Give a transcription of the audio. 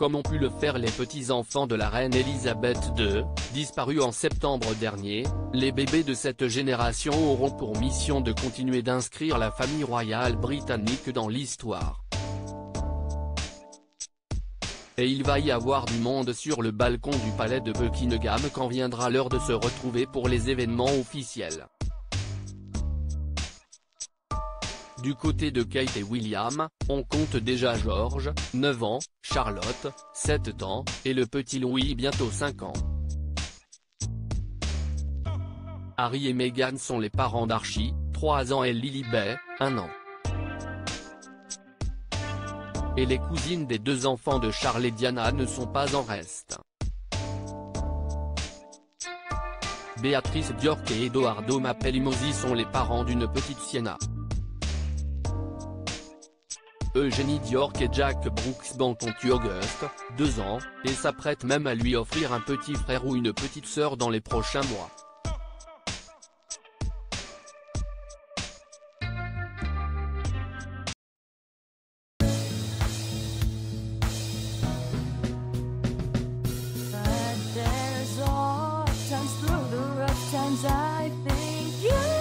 comme ont pu le faire les petits-enfants de la reine Elisabeth II, disparue en septembre dernier. Les bébés de cette génération auront pour mission de continuer d'inscrire la famille royale britannique dans l'histoire. Et il va y avoir du monde sur le balcon du palais de Buckingham quand viendra l'heure de se retrouver pour les événements officiels. Du côté de Kate et William, on compte déjà George, 9 ans, Charlotte, 7 ans, et le petit Louis bientôt 5 ans. Harry et Meghan sont les parents d'Archie, 3 ans et Lilibet, 1 an. Et les cousines des 2 enfants de Charles et Diana ne sont pas en reste. Béatrice Bjork et Edoardo Mapelimosi sont les parents d'une petite Sienna. Eugénie Bjork et Jack Brooksbank ont eu Auguste, 2 ans, et s'apprêtent même à lui offrir un petit frère ou une petite sœur dans les prochains mois. But there's all times through the rough times I think you